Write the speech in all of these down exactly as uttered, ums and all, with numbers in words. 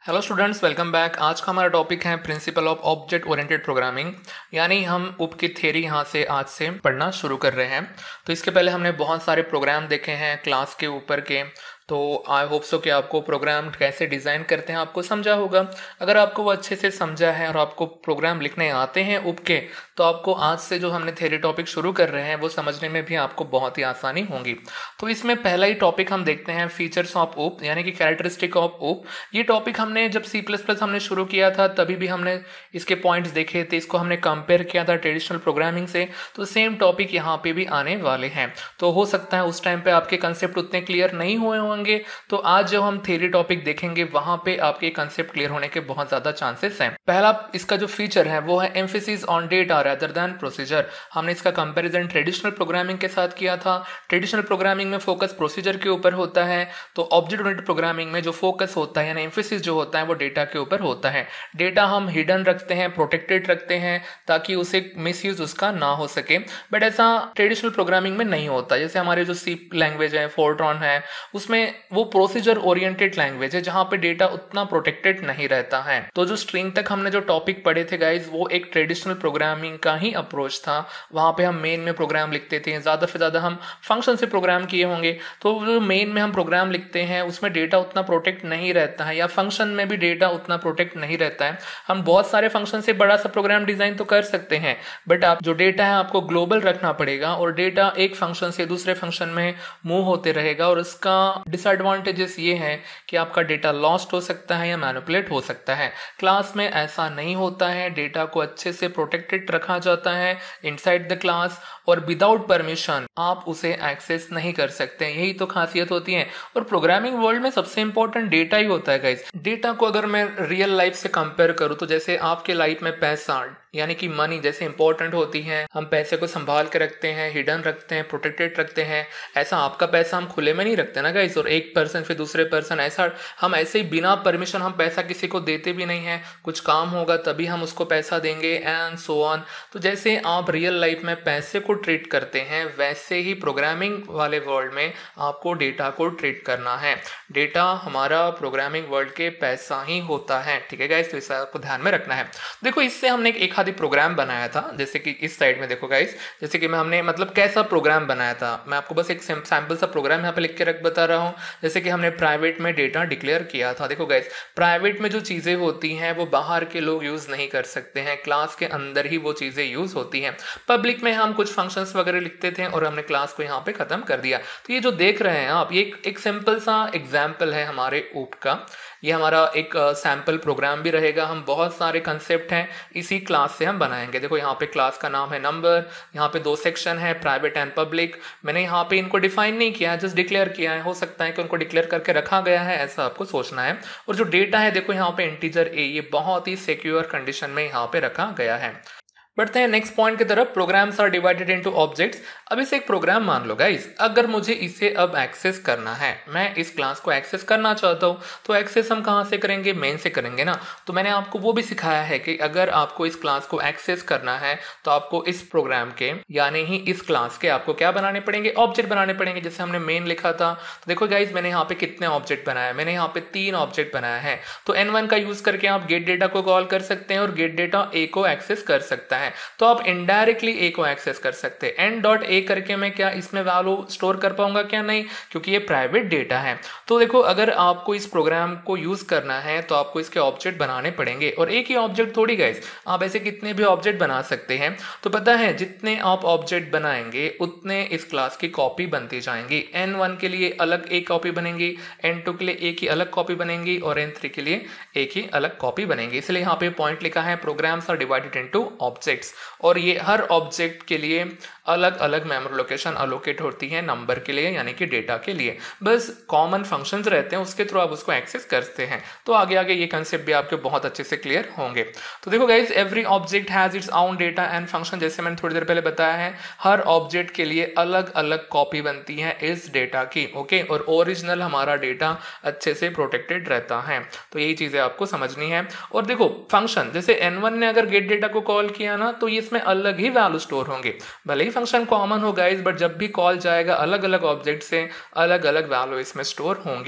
Hello students, welcome back. आज का हमारा टॉपिक है principle of object oriented programming, यानी हम उप की थ्योरी यहाँ से आज से पढ़ना शुरू कर रहे हैं। तो इसके पहले हमने बहुत सारे प्रोग्राम देखे हैं क्लास के ऊपर के, तो आई होप सो कि आपको प्रोग्राम कैसे डिज़ाइन करते हैं आपको समझा होगा। अगर आपको वो अच्छे से समझा है और आपको प्रोग्राम लिखने आते हैं उप के, तो आपको आज से जो हमने थ्योरी टॉपिक शुरू कर रहे हैं वो समझने में भी आपको बहुत ही आसानी होगी। तो इसमें पहला ही टॉपिक हम देखते हैं फीचर्स ऑफ उप, यानी कि कैरेक्टरिस्टिक ऑफ उप। ये टॉपिक हमने जब सी प्लस प्लस हमने शुरू किया था तभी भी हमने इसके पॉइंट्स देखे थे, इसको हमने कंपेयर किया था ट्रेडिशनल प्रोग्रामिंग से। तो सेम टॉपिक यहाँ पे भी आने वाले हैं। तो हो सकता है उस टाइम पे आपके कंसेप्ट उतने क्लियर नहीं हुए होंगे, तो आज जो हम थ्योरी टॉपिक देखेंगे वहां पे आपके कंसेप्ट क्लियर होने के बहुत ज्यादा चांसेस हैं। पहला इसका जो फीचर है वो है emphasis on data rather than procedure. हमने इसका कंपैरिजन ट्रेडिशनल प्रोग्रामिंग के साथ किया था। ट्रेडिशनल प्रोग्रामिंग में फोकस प्रोसीजर के ऊपर होता है, तो ऑब्जेक्ट ओरिएंटेड प्रोग्रामिंग में जो फोकस होता है यानी एम्फेसिस जो होता है वो डेटा के ऊपर होता है। डेटा हम हिडन रखते हैं, प्रोटेक्टेड रखते हैं ताकि उसे मिसयूज उसका ना हो सके। बट ऐसा ट्रेडिशनल प्रोग्रामिंग में नहीं होता। जैसे हमारे जो सी लैंग्वेज है, फोर्ट्रॉन है, उसमें वो प्रोसीजर ओरिएंटेड लैंग्वेज है जहां पे डेटा उतना प्रोटेक्टेड नहीं रहता है। तो जो स्ट्रिंग तक हमने जो टॉपिक पढ़े थे गाइज, वो एक ट्रेडिशनल प्रोग्रामिंग का ही अप्रोच था। वहां पे हम मेन में प्रोग्राम लिखते थे, ज्यादा से ज्यादा हम फंक्शन से प्रोग्राम किए होंगे। तो जो मेन में हम प्रोग्राम लिखते हैं उसमें डेटा उतना प्रोटेक्ट नहीं रहता है, या फंक्शन में भी डेटा उतना प्रोटेक्ट नहीं रहता है। हम बहुत सारे फंक्शन से बड़ा सा प्रोग्राम डिजाइन तो कर सकते हैं, बट आप जो डेटा है आपको ग्लोबल रखना पड़ेगा, और डेटा एक फंक्शन से दूसरे फंक्शन में मूव होते रहेगा। और इसका डिसएडवांटेजेस ये है कि आपका डेटा लॉस्ट हो सकता है या मैनिपुलेट हो सकता है। क्लास में ऐसा नहीं होता है, डेटा को अच्छे से प्रोटेक्टेड रखा जाता है इनसाइड द क्लास, और विदाउट परमिशन आप उसे एक्सेस नहीं कर सकते। यही तो खासियत होती है। और प्रोग्रामिंग वर्ल्ड में सबसे इंपॉर्टेंट डेटा ही होता है गाइस। डेटा को अगर मैं रियल लाइफ से कंपेयर करूं, तो जैसे आपके लाइफ में पैसा यानी कि मनी जैसे इंपॉर्टेंट होती है, हम पैसे को संभाल के रखते हैं, हिडन रखते हैं, प्रोटेक्टेड रखते हैं। ऐसा आपका पैसा हम खुले में नहीं रखते ना गाइस, और एक पर्सन फिर दूसरे पर्सन, ऐसा हम ऐसे ही बिना परमिशन हम पैसा किसी को देते भी नहीं है। कुछ काम होगा तभी हम उसको पैसा देंगे एंड सो ऑन। तो जैसे आप रियल लाइफ में पैसे को ट्रीट करते हैं, वैसे ही प्रोग्रामिंग वाले वर्ल्ड में आपको डेटा को ट्रीट करना है। डेटा हमारा प्रोग्रामिंग वर्ल्ड के पैसा ही होता है, ठीक है गाइस। तो इसे आपको ध्यान में रखना है। देखो, इससे हमने एक आधी प्रोग्राम बनाया था, जैसे कि इस साइड में देखो गाइस, जैसे कि मैं हमने मतलब कैसा प्रोग्राम बनाया था, मैं आपको बस एक सैंपल सा प्रोग्राम यहाँ पे लिख के रख बता रहा हूँ। जैसे कि हमने प्राइवेट में डेटा डिक्लेयर किया था। देखो गाइस, प्राइवेट में जो चीजें होती हैं वो बाहर के लोग यूज नहीं कर सकते हैं, क्लास के अंदर ही वो चीजें यूज होती हैं। पब्लिक में हम कुछ फंक्शंस वगैरह लिखते थे और हमने क्लास को यहाँ पे खत्म कर दिया। तो ये जो देख रहे हैं आप, ये एक सिंपल सा एग्जाम्पल है हमारे ऊप का। ये हमारा एक सैंपल प्रोग्राम भी रहेगा। हम बहुत सारे कंसेप्ट हैं इसी क्लास से हम बनाएंगे। देखो, यहाँ पे क्लास का नाम है नंबर, यहाँ पे दो सेक्शन है, प्राइवेट एंड पब्लिक। मैंने यहाँ पे इनको डिफाइन नहीं किया है, जस्ट डिक्लेयर किया है। हो सकता है कि उनको डिक्लेयर करके रखा गया है, ऐसा आपको सोचना है। और जो डेटा है देखो यहाँ पे इंटीजर ए, ये बहुत ही सिक्योर कंडीशन में यहाँ पे रखा गया है। बढ़ते हैं नेक्स्ट पॉइंट की तरफ। Programs are divided into objects. अब इसे एक प्रोग्राम मान लो गाइस, अगर मुझे इसे अब एक्सेस करना है, मैं इस क्लास को एक्सेस करना चाहता हूं, तो एक्सेस हम कहां से करेंगे? मेन से करेंगे ना। तो मैंने आपको वो भी सिखाया है कि अगर आपको इस क्लास को एक्सेस करना है तो आपको इस प्रोग्राम के यानी ही इस क्लास के आपको क्या बनाने पड़ेंगे? ऑब्जेक्ट बनाने पड़ेंगे। जैसे हमने मेन लिखा था, तो देखो गाइस, मैंने यहाँ पे कितने ऑब्जेक्ट बनाया? मैंने यहाँ पे तीन ऑब्जेक्ट बनाया है। तो एन वन का यूज करके आप गेट डेटा को कॉल कर सकते हैं और गेट डेटा ए को एक्सेस कर सकता है। तो आप इनडायरेक्टली ए को एक्सेस कर सकते हैं। एन डॉट ए करके मैं क्या इसमें वैल्यू स्टोर कर पाऊंगा? क्या नहीं, क्योंकि ये प्राइवेट डेटा है। तो देखो, अगर आपको इस प्रोग्राम को यूज करना है तो आपको इसके ऑब्जेक्ट बनाने पड़ेंगे। और एक ही ऑब्जेक्ट थोड़ी गाइस, आप ऐसे कितने भी ऑब्जेक्ट बना सकते हैं। तो पता है, जितने आप ऑब्जेक्ट बनाएंगे उतने इस क्लास की कॉपी बनती जाएंगी। एन वन के लिए अलग एक कॉपी बनेगी, एन टू के लिए एक ही अलग कॉपी बनेगी, और एन थ्री के लिए एक ही अलग कॉपी बनेगी। इसलिए यहाँ पे पॉइंट लिखा है programs are divided into objects. और ये हर ऑब्जेक्ट के लिए अलग अलग मेमोरी लोकेशन अलोकेट होती है, नंबर के लिए यानी कि डेटा के लिए। बस कॉमन फंक्शंस रहते हैं, उसके थ्रू आप उसको एक्सेस करते हैं। तो आगे आगे ये कंसेप्ट भी आपके बहुत अच्छे से क्लियर होंगे। तो देखो guys, every object has its own data and function. जैसे मैंने थोड़ी देर पहले बताया है, हर ऑब्जेक्ट के लिए अलग अलग कॉपी बनती है इस डेटा की, ओके। और ओरिजिनल हमारा डेटा अच्छे से प्रोटेक्टेड रहता है। तो यही चीजें आपको समझनी है। और देखो, फंक्शन जैसे एन वन ने अगर गेट डेटा को कॉल किया ना, तो ये इसमें अलग ही वैल्यू स्टोर होंगे। भले ही फंक्शन कॉमन हो गाइस, बट जब भी कॉल जाएगा अलग अलग ऑब्जेक्ट से अलग अलग वैल्यू इसमें स्टोर होंगी।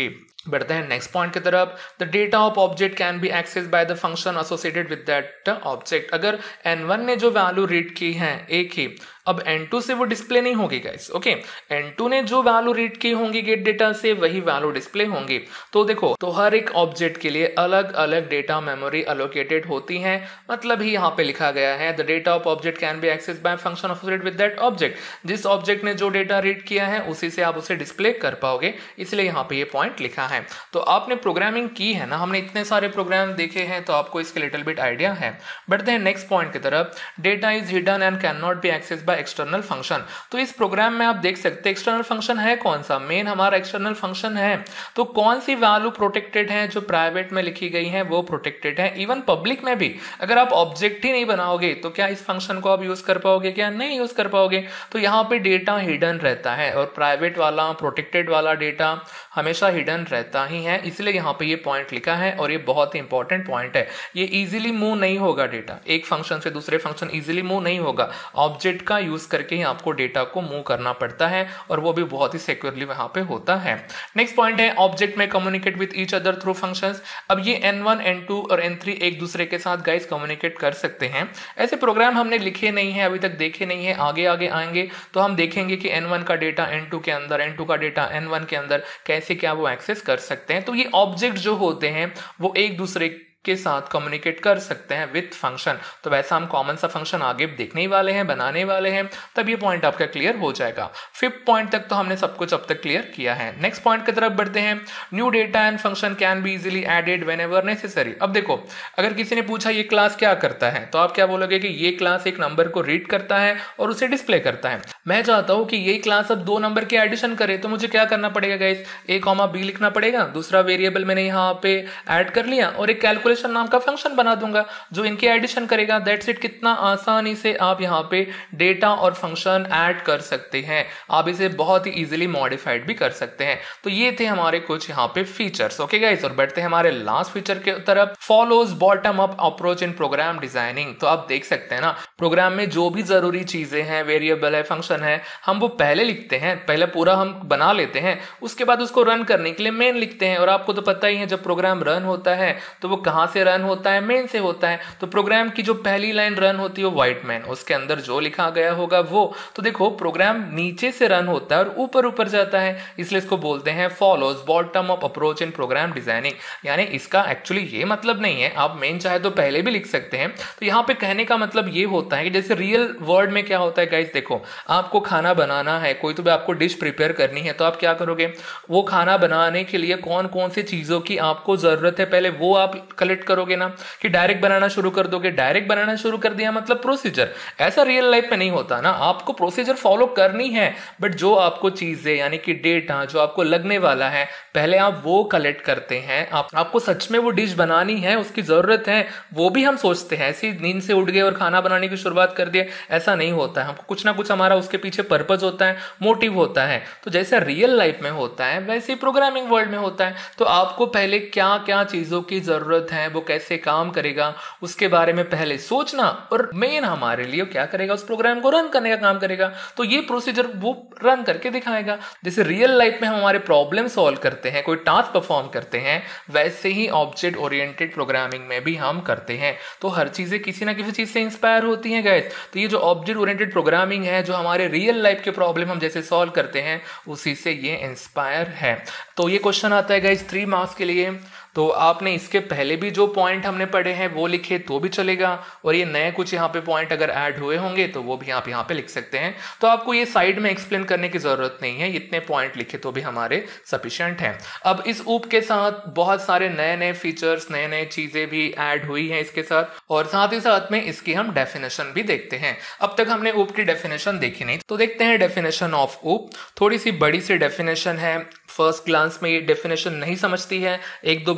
बढ़ते हैं नेक्स्ट पॉइंट की तरफ। The data of object can be access by the function associated with that object. अगर एन वन ने जो वैल्यू रीड की है एक ही, अब एन टू से वो डिस्प्ले नहीं होगी गाइस। ओके, एन टू ने जो वैल्यू रीड की होंगी गेट डेटा से वही वैल्यू डिस्प्ले होंगी। तो देखो, तो हर एक ऑब्जेक्ट के लिए अलग अलग डेटा मेमोरी एलोकेटेड होती है। मतलब ही यहाँ पे लिखा गया है the data of object can be access by function associated with that object. जिस ऑब्जेक्ट ने जो डेटा रीड किया है उसी से आप उसे डिस्प्ले कर पाओगे, इसलिए यहाँ पे ये पॉइंट लिखा है। तो आपने प्रोग्रामिंग की है ना, हमने इतने सारे प्रोग्राम देखे हैं तो आपको इसके लिटिल बिट आइडिया है। बढ़ते हैं नेक्स्ट पॉइंट की तरफ। Data is hidden and can not be access by external function. तो इस प्रोग्राम में आप देख सकते हैं एक्सटर्नल फंक्शन है कौन सा, मेन हमारा एक्सटर्नल फंक्शन है। तो कौन सी वैल्यू प्रोटेक्टेड है, जो प्राइवेट में लिखी गई है वो प्रोटेक्टेड है। इवन पब्लिक में भी अगर आप ऑब्जेक्ट ही नहीं बनाओगे तो क्या इस फंक्शन को आप यूज कर पाओगे, क्या नहीं यूज कर पाओगे। तो यहाँ पे डेटा हिडन रहता है और प्राइवेट वाला प्रोटेक्टेड वाला डेटा हमेशा हिडन रहता ही है, इसलिए यहाँ पे ये पॉइंट लिखा है और ये बहुत ही इंपॉर्टेंट पॉइंट है। ये इजीली मूव नहीं होगा डेटा, एक फंक्शन से दूसरे फंक्शन इजीली मूव नहीं होगा। ऑब्जेक्ट का यूज करके ही आपको डेटा को मूव करना पड़ता है और वो भी बहुत ही सिक्योरली वहां पे होता है। नेक्स्ट पॉइंट है object may communicate with each other through functions. अब ये एन वन एन टू और एन थ्री एक दूसरे के साथ गाइस कम्युनिकेट कर सकते हैं। ऐसे प्रोग्राम हमने लिखे नहीं है, अभी तक देखे नहीं है, आगे आगे आएंगे तो हम देखेंगे कि एन वन का डेटा एन टू के अंदर, एन टू का डेटा एन वन के अंदर कैसे क्या वो एक्सेस कर सकते हैं। तो ये ऑब्जेक्ट जो होते हैं वो एक दूसरे के साथ कम्युनिकेट कर सकते हैं विथ फंक्शन। तो वैसा हम कॉमन सा फंक्शन आगे देखने ही वाले हैं, बनाने वाले हैं, तब ये पॉइंट आपका क्लियर हो जाएगा। फिफ्थ पॉइंट तक तो हमने सब कुछ अब तक क्लियर किया है। नेक्स्ट पॉइंट की तरफ बढ़ते हैं। New data and function can be easily added whenever necessary. अब देखो, अगर किसी ने पूछा ये क्लास क्या करता है तो आप क्या बोलोगे कि ये क्लास एक नंबर को रीड करता है और उसे डिस्प्ले करता है। मैं चाहता हूं कि ये क्लास अब दो नंबर के एडिशन करे तो मुझे क्या करना पड़ेगा गाइस, ए कॉमा बी लिखना पड़ेगा, दूसरा वेरिएबल मैंने यहाँ पे ऐड कर लिया और एक कैलकुलेशन नाम का फंक्शन बना दूंगा जो इनके एडिशन करेगा। That's it. कितना आसानी से आप यहाँ पे डेटा और फंक्शन ऐड कर सकते हैं, आप इसे बहुत ही इजीली मॉडिफाइड भी कर सकते हैं। तो ये थे हमारे कुछ यहाँ पे फीचर्स। ओके गाइस, और बढ़ते हैं हमारे लास्ट फीचर के तरफ, follows bottom up approach in program designing. तो आप देख सकते हैं ना, प्रोग्राम में जो भी जरूरी चीजें हैं, वेरिएबल है, फंक्शन है, हम वो पहले लिखते हैं, पहले पूरा हम बना लेते हैं, उसके बाद उसको रन करने के लिए मेन लिखते हैं। और आपको तो पता ही है जब प्रोग्राम रन होता है तो वो कहां से रन होता है, मेन से होता है। तो प्रोग्राम की जो पहली लाइन रन होती है वो व्हाइट मैन, उसके अंदर जो लिखा गया होगा वो। तो देखो, प्रोग्राम नीचे से रन होता है और ऊपर ऊपर जाता है, इसलिए इसको बोलते हैं follows bottom up approach in program designing. यानी इसका एक्चुअली ये मतलब नहीं है, आप मेन चाहे तो पहले भी लिख सकते हैं। तो यहाँ पे कहने का मतलब ये होता है कि जैसे रियल वर्ल्ड में क्या होता है गाइस, देखो आपको खाना बनाना है, कोई तो भी आपको डिश प्रिपेयर करनी है, तो आप क्या करोगे, वो खाना बनाने के लिए कौन कौन सी चीजों की आपको जरूरत है पहले वो आप कलेक्ट करोगे ना, कि डायरेक्ट बनाना शुरू कर दोगे। डायरेक्ट बनाना शुरू कर दिया मतलब प्रोसीजर। ऐसा रियल लाइफ में नहीं होता ना, आपको प्रोसीजर फॉलो करनी है, बट जो आपको चीजें यानी कि डेटा जो आपको लगने वाला है पहले आप वो कलेक्ट करते हैं। आप, आपको सच में वो डिश बनानी है, उसकी जरूरत है, वो भी हम सोचते हैं। ऐसी नींद से उठ गए और खाना बनाने की शुरुआत कर दिया, ऐसा नहीं होता है। हमको कुछ ना कुछ हमारा उसके पीछे पर्पज होता है, मोटिव होता है। तो जैसे रियल लाइफ में होता है वैसे ही प्रोग्रामिंग वर्ल्ड में होता है। तो आपको पहले क्या क्या चीजों की जरूरत है, वो कैसे काम करेगा, उसके बारे में पहले सोचना, और मेन हमारे लिए क्या करेगा, उस प्रोग्राम को रन करने का काम करेगा। तो ये प्रोसीजर वो रन करके दिखाएगा। जैसे रियल लाइफ में हम हमारे प्रॉब्लम सॉल्व करते हैं, कोई टास्क परफॉर्म करते हैं, वैसे ही ऑब्जेक्ट ओरिएंटेड प्रोग्रामिंग में भी हम करते हैं। तो हर चीजें किसी ना किसी चीज से इंस्पायर होती हैं गाइस। तो ये जो ऑब्जेक्ट ओरिएंटेड प्रोग्रामिंग है, जो हमारे रियल लाइफ के प्रॉब्लम हम जैसे सॉल्व करते हैं, उसी से ये इंस्पायर है। तो ये क्वेश्चन आता है गाइस थ्री मार्क्स के लिए। तो आपने इसके पहले भी जो पॉइंट हमने पढ़े हैं वो लिखे तो भी चलेगा, और ये नए कुछ यहाँ पे पॉइंट अगर ऐड हुए होंगे तो वो भी आप यहाँ पे लिख सकते हैं। तो आपको ये साइड में एक्सप्लेन करने की जरूरत नहीं है, इतने पॉइंट लिखे तो भी हमारे सफिशिएंट हैं। अब इस ऊप के साथ बहुत सारे नए नए फीचर्स, नए नए चीजें भी ऐड हुई हैं इसके साथ, और साथ ही साथ में इसकी हम डेफिनेशन भी देखते हैं। अब तक हमने ऊप की डेफिनेशन देखी नहीं, तो देखते हैं डेफिनेशन ऑफ ऊप। थोड़ी सी बड़ी सी डेफिनेशन है, फर्स्ट ग्लांस में ये डेफिनेशन नहीं समझती है, एक दो बार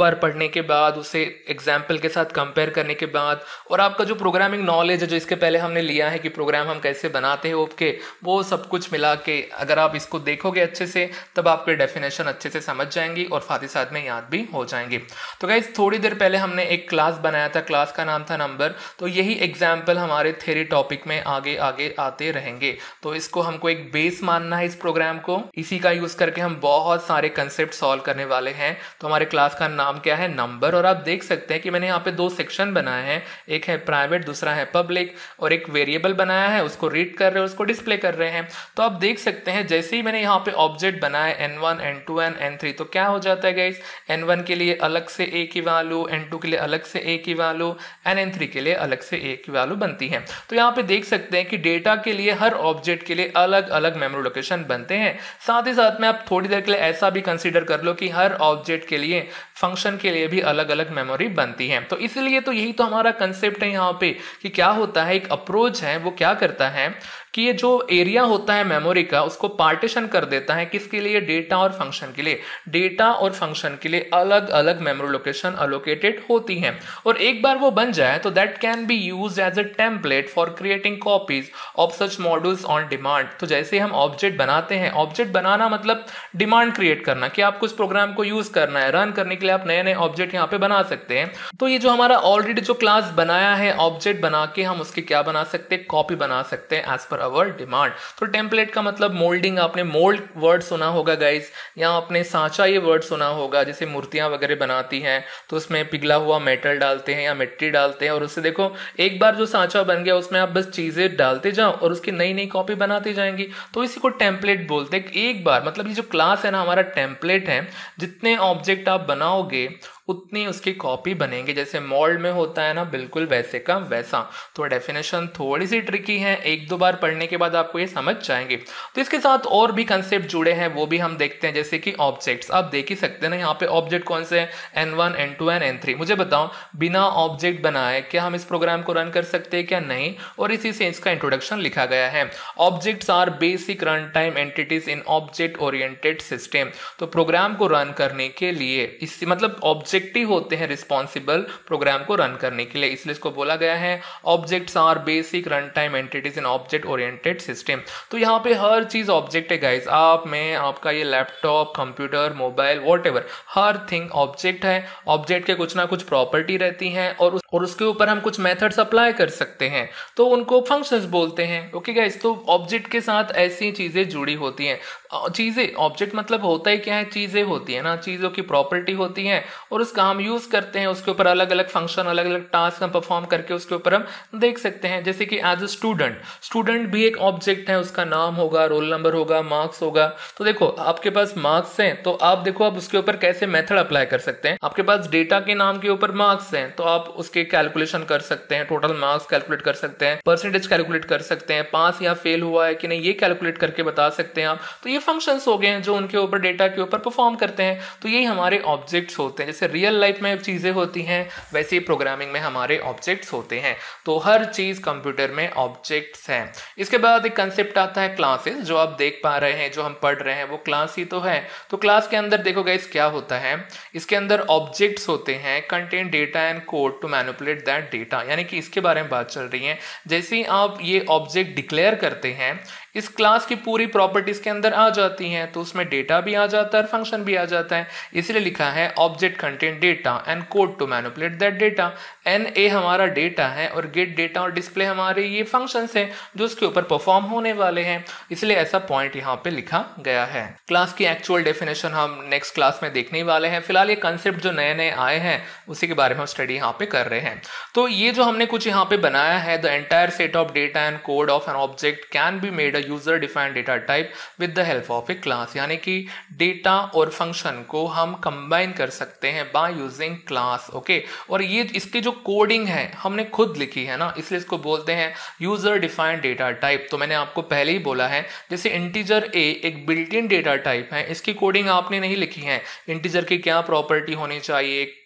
बार पढ़ने के बाद, उसे एग्जाम्पल के साथ कंपेयर करने के बाद, और आपका जो प्रोग्रामिंग नॉलेज है जो इसके पहले हमने लिया है कि प्रोग्राम हम कैसे बनाते हैं ओप के, वो सब कुछ मिला के अगर आप इसको देखोगे अच्छे से तब आपके डेफिनेशन अच्छे से समझ जाएंगी और साथ ही साथ में याद भी हो जाएंगे। तो गाइस थोड़ी देर पहले हमने एक क्लास बनाया था, क्लास का नाम था नंबर। तो यही एग्जाम्पल हमारे थ्योरी टॉपिक में आगे आगे आते रहेंगे। तो इसको हमको एक बेस मानना है इस प्रोग्राम को, इसी का यूज करके हम बहुत सारे कंसेप्ट सॉल्व करने वाले हैं। तो हमारे क्लास का नाम क्या है? नंबर। और आप देख सकते हैं कि मैंने यहाँ पे दो सेक्शन बनाए हैं, एक है प्राइवेट, दूसरा है पब्लिक, और एक वेरिएबल बनाया है, उसको रीड कर रहे हैं, उसको डिस्प्ले कर रहे हैं। तो आप देख सकते हैं जैसे ही मैंने यहाँ पे ऑब्जेक्ट बनाए N one, N two and N three, तो क्या हो जाता है गाइस, एन वन के लिए अलग से ए की वैल्यू, एन टू के लिए अलग से ए की वैल्यू, एंड एन थ्री के लिए अलग से ए की वैल्यू बनती है। तो यहाँ पे देख सकते हैं कि डेटा के लिए हर ऑब्जेक्ट के लिए अलग अलग मेमोरी लोकेशन बनते हैं। साथ ही साथ में आप थोड़ी देर के लिए ऐसा भी कंसीडर कर लो कि हर ऑब्जेक्ट के लिए, फंक्शन के लिए भी अलग अलग मेमोरी बनती है। तो इसलिए तो यही तो हमारा कंसेप्ट है यहाँ पे कि क्या होता है, एक अप्रोच है वो क्या करता है कि ये जो एरिया होता है मेमोरी का उसको पार्टीशन कर देता है, किसके लिए? डेटा और फंक्शन के लिए। डेटा और फंक्शन के लिए अलग अलग मेमोरी लोकेशन अलोकेटेड होती हैं, और एक बार वो बन जाए तो that can be used as a template for creating copies of such modules on demand. तो जैसे हम ऑब्जेक्ट बनाते हैं, ऑब्जेक्ट बनाना मतलब डिमांड क्रिएट करना कि आपको इस प्रोग्राम को यूज करना है, रन करने के लिए आप नए नए ऑब्जेक्ट यहाँ पे बना सकते हैं। तो ये जो हमारा ऑलरेडी जो क्लास बनाया है, ऑब्जेक्ट बना के हम उसकी क्या बना सकते हैं? कॉपी बना सकते हैं एज पर अवर डिमांड। तो टेम्पलेट का मतलब मोल्डिंग, आपने मोल्ड वर्ड सुना होगा गाइस, या आपने सांचा ये वर्ड सुना होगा, जैसे मूर्तियां वगैरह बनाती हैं तो उसमें पिघला हुआ मेटल डालते हैं या मिट्टी डालते हैं, और उससे देखो एक बार जो सांचा बन गया उसमें आप बस चीजें डालते जाओ और उसकी नई नई कॉपी बनाती जाएंगी। तो इसी को टेम्पलेट बोलते हैं। एक बार मतलब ये जो क्लास है ना हमारा टेम्पलेट है, जितने ऑब्जेक्ट आप बनाओगे उतनी उसकी कॉपी बनेंगे, जैसे मोल्ड में होता है ना, बिल्कुल वैसे का वैसा। तो डेफिनेशन थोड़ी सी ट्रिकी है, एक दो बार पढ़ने के बाद आपको ये समझ जाएंगे। तो इसके साथ और भी कंसेप्ट जुड़े हैं वो भी हम देखते हैं, जैसे कि ऑब्जेक्ट्स। आप देख ही सकते हैं ना यहाँ पे ऑब्जेक्ट कौन से हैं? N one, N two and N three. मुझे बताओ बिना ऑब्जेक्ट बनाए क्या हम इस प्रोग्राम को रन कर सकते हैं क्या? नहीं। और इसी से इसका इंट्रोडक्शन लिखा गया है। Objects are basic run time entities in object oriented system. तो प्रोग्राम को रन करने के लिए इस मतलब ऑब्जेक्ट ही होते हैं रिस्पॉन्सिबल प्रोग्राम को रन करने के लिए, इसलिए इसको बोला गया है objects are basic run time entities in object oriented system. तो यहाँ पे हर चीज ऑब्जेक्ट है गाइस, आप में आपका ये लैपटॉप, कंप्यूटर, मोबाइल, व्हाटएवर, हर थिंग ऑब्जेक्ट है। ऑब्जेक्ट के कुछ ना कुछ प्रॉपर्टी रहती हैं और उस, और उसके ऊपर हम कुछ मेथड्स अप्लाई कर सकते हैं, तो उनको फंक्शंस बोलते हैं। ओके गाइस, तो ऑब्जेक्ट के साथ ऐसी चीजें जुड़ी होती हैं। चीजें, ऑब्जेक्ट मतलब होता ही क्या है? चीजें होती है ना, चीजों की प्रॉपर्टी होती है और उसका हम यूज करते हैं, उसके ऊपर अलग अलग फंक्शन, अलग अलग टास्क हम परफॉर्म करके उसके ऊपर हम देख सकते हैं। जैसे कि एज अ स्टूडेंट, स्टूडेंट भी एक ऑब्जेक्ट है, उसका नाम होगा, रोल नंबर होगा, मार्क्स होगा। तो देखो आपके पास मार्क्स हैं तो आप देखो आप उसके ऊपर कैसे मेथड अप्लाई कर सकते हैं। आपके पास डेटा के नाम के ऊपर मार्क्स हैं तो आप उसके कैलकुलेशन कर सकते हैं, टोटल मार्क्स कैलकुलेट कर सकते हैं, परसेंटेज कैलकुलेट कर सकते हैं, पास या फेल हुआ है कि नहीं ये कैलकुलेट करके बता सकते हैं आप। तो ये फंक्शंस हो गए हैं जो उनके ऊपर, डेटा के ऊपर परफॉर्म करते हैं। तो यही हमारे ऑब्जेक्ट्स होते हैं। जैसे रियल लाइफ में चीजें होती हैं वैसे ही प्रोग्रामिंग में हमारे ऑब्जेक्ट्स होते हैं। तो हर चीज कंप्यूटर में ऑब्जेक्ट्स हैं। इसके बाद एक कंसेप्ट आता है क्लासेस, जो आप देख पा रहे हैं, जो हम पढ़ रहे हैं वो क्लास ही तो है। तो क्लास के अंदर देखो गाइस क्या होता है, इसके अंदर ऑब्जेक्ट्स होते हैं, contain data and code to manipulate that data, यानी कि इसके बारे में बात चल रही है। जैसे ही आप ये ऑब्जेक्ट डिक्लेयर करते हैं, इस क्लास की पूरी प्रॉपर्टीज के अंदर आ जाती हैं, तो उसमें डेटा भी आ जाता है और फंक्शन भी आ जाता है। इसलिए लिखा है object contain data and code to manipulate that data. N A हमारा डेटा है और गेट डेटा और डिस्प्ले हमारे ये फंक्शंस हैं जो उसके ऊपर परफॉर्म होने वाले हैं, इसलिए ऐसा पॉइंट यहाँ पे लिखा गया है। क्लास की एक्चुअल डेफिनेशन हम नेक्स्ट क्लास में देखने वाले हैं। फिलहाल ये कंसेप्ट जो नए नए आए हैं उसी के बारे में हम स्टडी यहाँ पे कर रहे हैं। तो ये जो हमने कुछ यहाँ पे बनाया है, the entire set of data and code of an object can be made user defined data type with the help of a class, यानी कि डेटा और फंक्शन को हम कंबाइन कर सकते हैं बाय यूजिंग क्लास। ओके, और ये इसकी जो कोडिंग है हमने खुद लिखी है ना, इसलिए इसको बोलते हैं यूजर डिफाइंड डेटा टाइप। तो मैंने आपको पहले ही बोला है, जैसे इंटीजर ए एक बिल्ट इन डेटा टाइप है, इसकी कोडिंग आपने नहीं लिखी है। इंटीजर की क्या प्रॉपर्टी होनी चाहिए,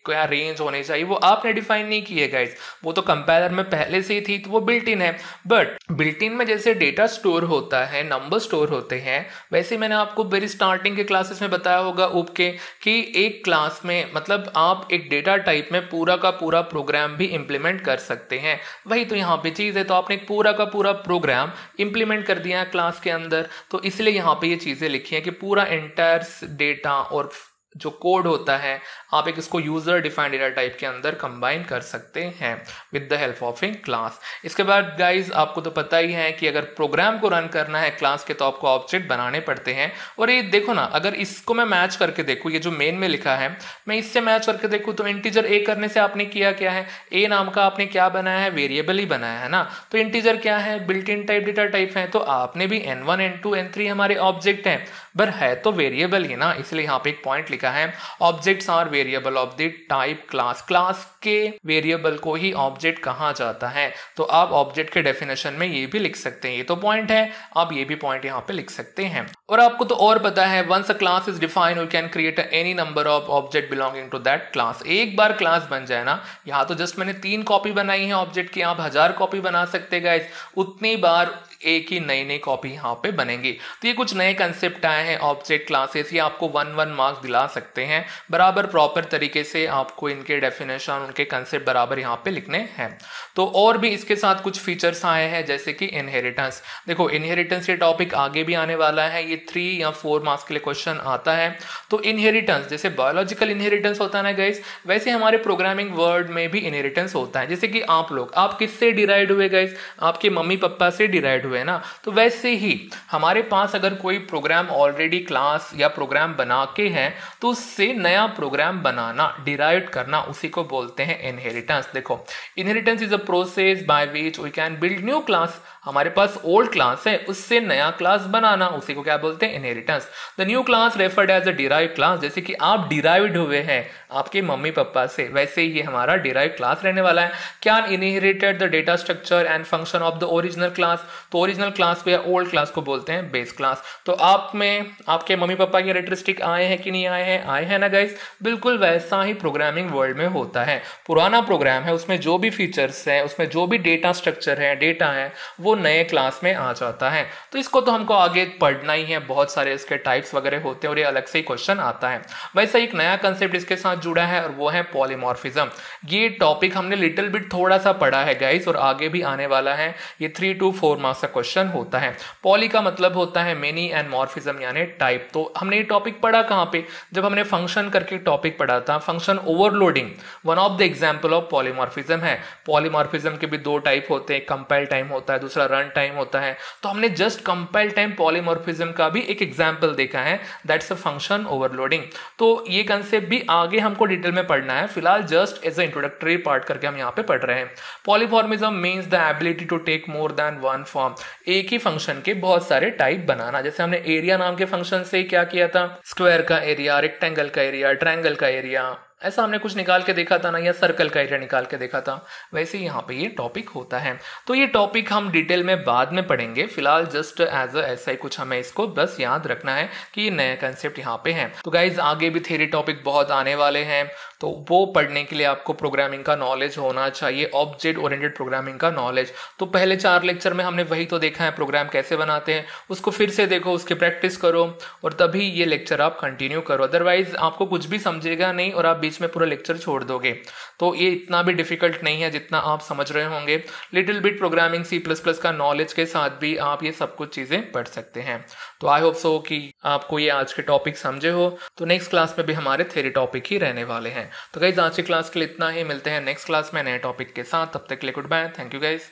क्या रेंज होनी चाहिए वो आपने डिफाइन नहीं की है गाइस, वो तो कंपाइलर में पहले से ही थी तो वो बिल्ट इन है। बट बिल्ट इन में जैसे डेटा स्टोर होता है, नंबर स्टोर होते हैं, वैसे मैंने आपको वेरी स्टार्टिंग के क्लासेस में बताया होगा उप के कि एक क्लास में मतलब आप एक डेटा टाइप में पूरा का पूरा प्रोग्राम भी इंप्लीमेंट कर सकते हैं। वही तो यहाँ पे चीज़ है, तो आपने एक पूरा का पूरा प्रोग्राम इंप्लीमेंट कर दिया है क्लास के अंदर, तो इसलिए यहाँ पे ये चीज़ें लिखी हैं कि पूरा एंटायर डेटा और जो कोड होता है आप एक इसको यूजर डिफाइंड डेटा टाइप के अंदर कंबाइन कर सकते हैं with the help of a class. इसके बाद गाइज आपको तो पता ही है कि अगर प्रोग्राम को रन करना है क्लास के तो आपको ऑब्जेक्ट बनाने पड़ते हैं। और ये देखो ना, अगर इसको मैं मैच करके देखूँ, ये जो मेन में लिखा है मैं इससे मैच करके देखूँ तो इंटीजर ए करने से आपने किया क्या है, ए नाम का आपने क्या बनाया है, वेरिएबल ही बनाया है ना। तो इंटीजर क्या है, built in type data type है, तो आपने भी N one N two N three हमारे ऑब्जेक्ट हैं, पर है तो वेरिएबल ही ना, इसलिए यहाँ पे एक पॉइंट लिखा है objects are variable of the type class. Class के वेरिएबल को ही ऑब्जेक्ट कहा जाता है, तो आप ऑब्जेक्ट के डेफिनेशन में ये भी लिख सकते हैं, ये तो पॉइंट है, आप ये भी पॉइंट यहाँ पे लिख सकते हैं। और आपको तो और पता है once a class is defined we can create any number of object belonging to that class. एक बार क्लास बन जाए ना, यहाँ तो जस्ट मैंने तीन कॉपी बनाई है ऑब्जेक्ट की, आप हजार कॉपी बना सकते हैं गाइस, उतनी बार एक ही नई नई कॉपी यहाँ पे बनेंगी। तो ये कुछ नए कंसेप्ट आए हैं ऑब्जेक्ट क्लासेस, ये आपको वन वन मार्क्स दिला सकते हैं बराबर प्रॉपर तरीके से, आपको इनके डेफिनेशन उनके कंसेप्ट बराबर यहाँ पे लिखने हैं। तो और भी इसके साथ कुछ फीचर्स आए हैं जैसे कि इनहेरिटेंस। देखो इनहेरिटेंस ये टॉपिक आगे भी आने वाला है, ये थ्री या फोर मार्क्स के लिए क्वेश्चन आता है। तो इनहेरिटेंस जैसे बायोलॉजिकल इनहेरिटेंस होता है ना गाइस, वैसे हमारे प्रोग्रामिंग वर्ड में भी इनहेरिटेंस होता है। जैसे कि आप लोग आप किससे डिराइव्ड हुए गाइस, आपके मम्मी पापा से डिराइव्ड हुए ना, तो वैसे ही हमारे पास अगर कोई प्रोग्राम ऑलरेडी क्लास या प्रोग्राम बना के है तो उससे नया प्रोग्राम बनाना, डिराइव करना, उसी को बोलते हैं इनहेरिटेंस। देखो inheritance is a process by which we can build new class. हमारे पास ओल्ड क्लास है, उससे नया क्लास बनाना, उसी को क्या बोलते हैं, inheritance. The new class referred as a derive class, जैसे कि आप डिराइव्ड हुए हैं आपके मम्मी पापा से, वैसे ही ये हमारा डिराइव क्लास रहने वाला है। Can inherited the data structure and function of the original class. तो ओरिजिनल क्लास को या ओल्ड क्लास को बोलते हैं बेस क्लास। तो आप में आपके मम्मी पापा के कैरेक्टरिस्टिक आए हैं कि नहीं आए हैं, आए हैं ना गाइस, बिल्कुल वैसा ही प्रोग्रामिंग वर्ल्ड में होता है। पुराना प्रोग्राम है, उसमें जो भी फीचर्स है, उसमें जो भी डेटा स्ट्रक्चर है, डेटा है, वो नए क्लास में आ जाता है। तो इसको तो हमको आगे पढ़ना ही है, बहुत सारे इसके टाइप्स वगैरह होते हैं और ये अलग से ही क्वेश्चन आता है। वैसे एक नया कंसेप्ट इसके साथ जुड़ा है और वो है पॉलीमॉर्फिज्म। ये टॉपिक हमने लिटिल बिट थोड़ा सा पढ़ा है गाइस और आगे भी आने वाला है, ये थ्री टू फोर मार्क्स का क्वेश्चन होता है। पॉली का मतलब होता है मेनी एंड मॉर्फिज्म यानी टाइप। तो हमने ये टॉपिक पढ़ा कहाँ पे, जब हमने फंक्शन करके टॉपिक पढ़ा था, function overloading one of the example of polymorphism है। पॉलीमॉर्फिज्म के भी दो टाइप होते हैं, कंपाइल टाइम होता है, दूसरा रन टाइम होता है। तो हमने जस्ट कंपाइल टाइम पॉलीमॉर्फिज्म का भी एक एग्जांपल देखा है, दैट्स अ फंक्शन ओवरलोडिंग। तो ये कंसेप्ट भी आगे हमको डिटेल में पढ़ना है, फिलहाल just as a introductory part करके हम यहाँ पे पढ़ रहे हैं। Polymorphism means the ability to take more than one form, एक ही फंक्शन के बहुत सारे टाइप बनाना। जैसे हमने एरिया नाम के फंक्शन से क्या किया था, स्क्वायर का एरिया, रेक्टेंगल का एरिया, ट्रायंगल का एरिया, ऐसा हमने कुछ निकाल के देखा था ना, या सर्कल का एरिया निकाल के देखा था, वैसे ही यहाँ पे ये टॉपिक होता है। तो ये टॉपिक हम डिटेल में बाद में पढ़ेंगे, फिलहाल जस्ट एज अ ऐसा ही कुछ हमें इसको बस याद रखना है कि ये नए कंसेप्ट यहाँ पे हैं। तो गाइज आगे भी थ्योरी टॉपिक बहुत आने वाले हैं, तो वो पढ़ने के लिए आपको प्रोग्रामिंग का नॉलेज होना चाहिए, ऑब्जेक्ट ओरिएंटेड प्रोग्रामिंग का नॉलेज। तो पहले चार लेक्चर में हमने वही तो देखा है, प्रोग्राम कैसे बनाते हैं, उसको फिर से देखो, उसकी प्रैक्टिस करो और तभी ये लेक्चर आप कंटिन्यू करो, अदरवाइज आपको कुछ भी समझेगा नहीं और आप बीच में पूरा लेक्चर छोड़ दोगे। तो ये इतना भी डिफिकल्ट नहीं है जितना आप समझ रहे होंगे। Little bit programming C plus plus का नॉलेज के साथ भी आप ये सब कुछ चीजें पढ़ सकते हैं। तो आई होप सो कि आपको ये आज के टॉपिक समझे हो। तो नेक्स्ट क्लास में भी हमारे थ्योरी टॉपिक ही रहने वाले हैं। तो गाइज आज की क्लास के लिए इतना ही, मिलते हैं नेक्स्ट क्लास में नए टॉपिक के साथ, तब तक के लिए goodbye, thank you guys.